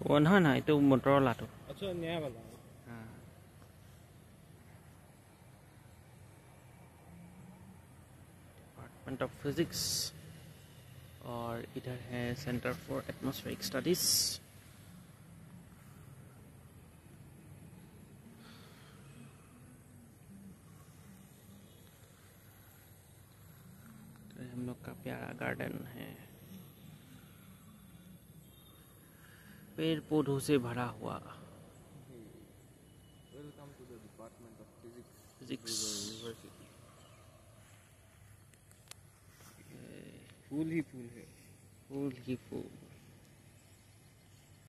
वो ना ना itu Motorola tuh. अच्छा नया वाला है। हाँ। डिपार्टमेंट ऑफ फिजिक्स और इधर है सेंटर फॉर एटमॉस्फेरिक स्टडीज। तो हम लोग का प्यारा गार्डन है, पेड़ पौधों से भरा हुआ। Welcome to the department of physics university. फूल ही फूल है। फूल ही फूल।